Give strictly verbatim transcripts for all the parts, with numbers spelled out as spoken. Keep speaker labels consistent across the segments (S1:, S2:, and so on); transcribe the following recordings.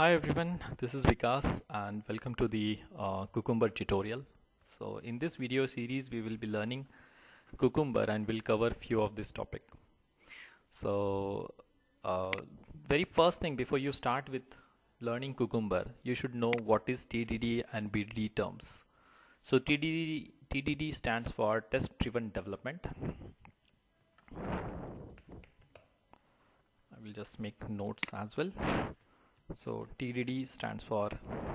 S1: Hi everyone, this is Vikas and welcome to the uh, Cucumber tutorial. So in this video series we will be learning Cucumber and we'll cover few of this topic. So uh, very first thing before you start with learning Cucumber, you should know what is T D D and B D D terms. So T D D, T D D stands for test driven development. I will just make notes as well. So T D D stands for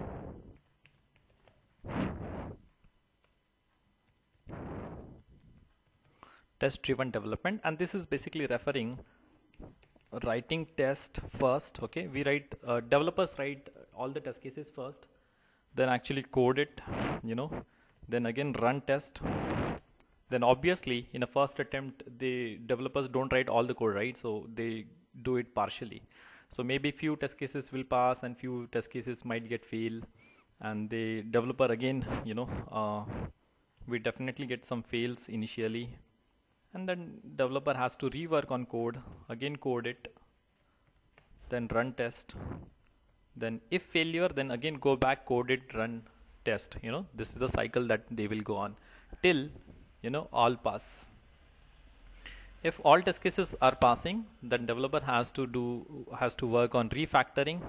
S1: test driven development, and this is basically referring writing test first. Okay, we write uh, developers write all the test cases first, then actually code it, you know, then again run test. Then obviously in a first attempt the developers don't write all the code, right? So they do it partially. So maybe few test cases will pass and few test cases might get fail, and the developer again, you know, uh, we definitely get some fails initially, and then developer has to rework on code, again code it, then run test, then if failure then again go back, code it, run test. You know, this is the cycle that they will go on till, you know, all pass. If all test cases are passing, then developer has to do has to work on refactoring.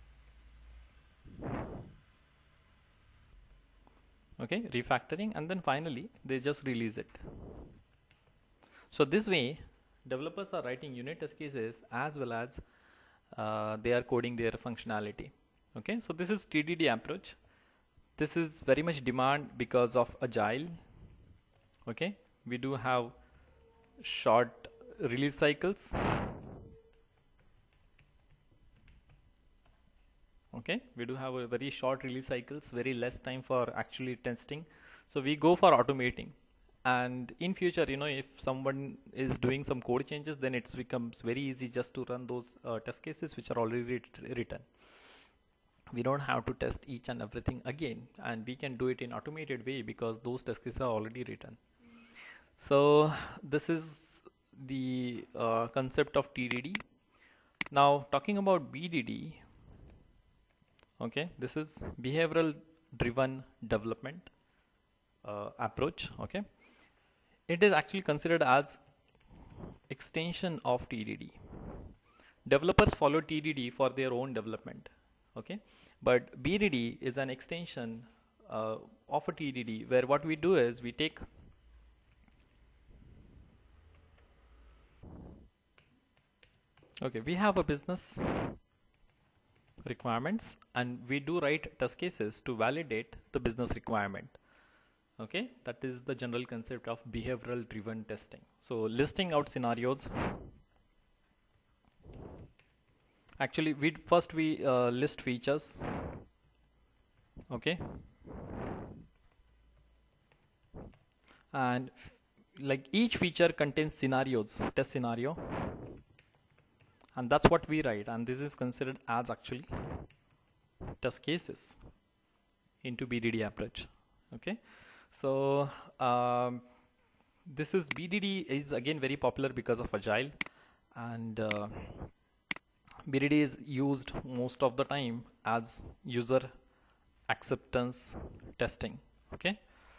S1: Okay, refactoring, and then finally they just release it. So this way developers are writing unit test cases as well as uh, they are coding their functionality. Okay, so this is T D D approach. This is very much demand because of agile. Okay, we do have short release cycles. Okay, we do have a very short release cycles, very less time for actually testing, so we go for automating. And in future, you know, if someone is doing some code changes, then it becomes very easy just to run those uh, test cases which are already writ written. We don't have to test each and everything again, and we can do it in automated way because those test cases are already written. So this is the uh, concept of T D D. Now talking about B D D, okay, this is behavioral driven development uh, approach. Okay, it is actually considered as extension of T D D. Developers follow T D D for their own development. Okay, but B D D is an extension uh, of a T D D, where what we do is we take okay we have a business requirements and we do write test cases to validate the business requirement. Okay, that is the general concept of behavioral driven testing. So listing out scenarios, actually we first we uh, list features. Okay, and like each feature contains scenarios, test scenario, and that's what we write, and this is considered as actually test cases into B D D approach. Okay, so um, this is B D D is again very popular because of agile, and uh, B D D is used most of the time as user acceptance testing. Okay,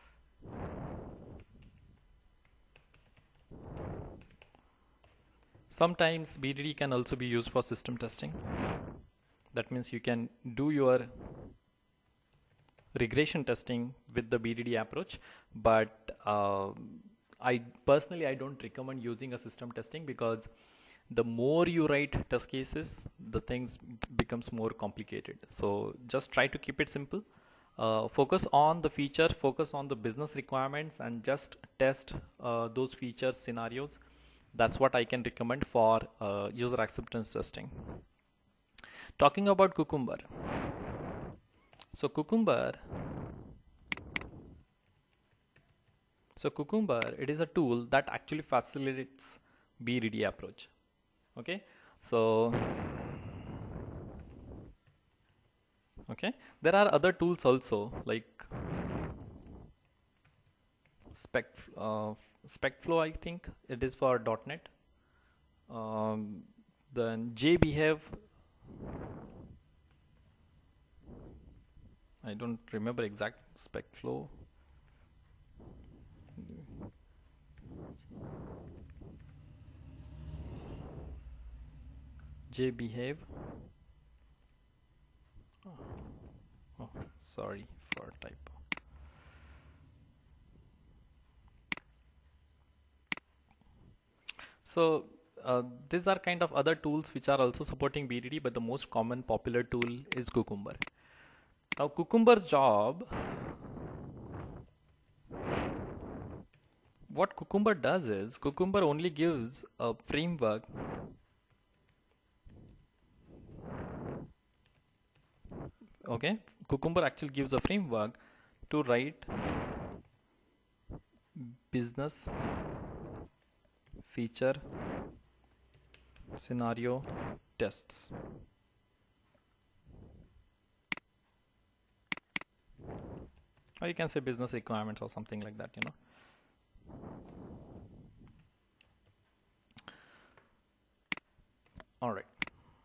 S1: sometimes B D D can also be used for system testing. That means you can do your regression testing with the B D D approach, but uh, I personally I don't recommend using a system testing, because the more you write test cases, the things becomes more complicated. So just try to keep it simple. Uh, focus on the feature, focus on the business requirements, and just test uh, those features scenarios. That's what I can recommend for uh, user acceptance testing. Talking about Cucumber. So Cucumber, so Cucumber, it is a tool that actually facilitates B D D approach. Okay, so okay, there are other tools also, like Spec, uh, SpecFlow, I think it is for dot net. Um, then JBehave, I don't remember exact spec flow. JBehave. Oh, oh, sorry for typo. So uh, these are kind of other tools which are also supporting B D D, but the most common popular tool is Cucumber. Now Cucumber's job, what Cucumber does is, Cucumber only gives a framework okay Cucumber actually gives a framework to write business feature scenario tests. Or you can say business requirements or something like that, you know. All right.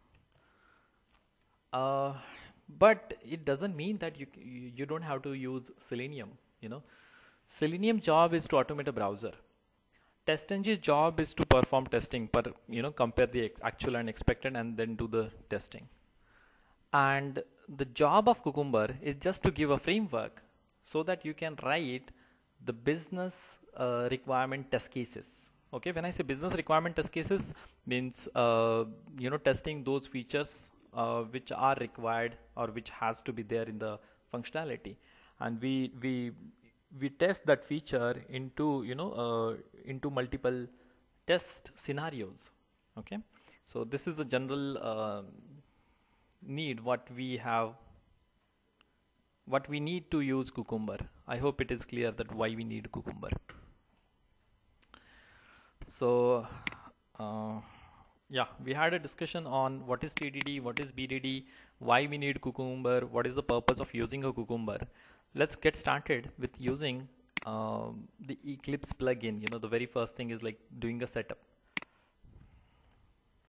S1: Uh, but it doesn't mean that you you don't have to use Selenium, you know. Selenium job is to automate a browser. TestNG's job is to perform testing, per you know, compare the actual and expected and then do the testing. And the job of Cucumber is just to give a framework so that you can write the business uh, requirement test cases. Okay, when I say business requirement test cases, means uh, you know, testing those features uh, which are required or which has to be there in the functionality, and we we we test that feature into, you know, uh, into multiple test scenarios. Okay, so this is the general uh, need what we have, what we need to use Cucumber. I hope it is clear that why we need Cucumber. So uh, yeah, we had a discussion on what is T D D, what is B D D, why we need Cucumber, what is the purpose of using a Cucumber. Let's get started with using um, the Eclipse plugin. You know, the very first thing is like doing a setup.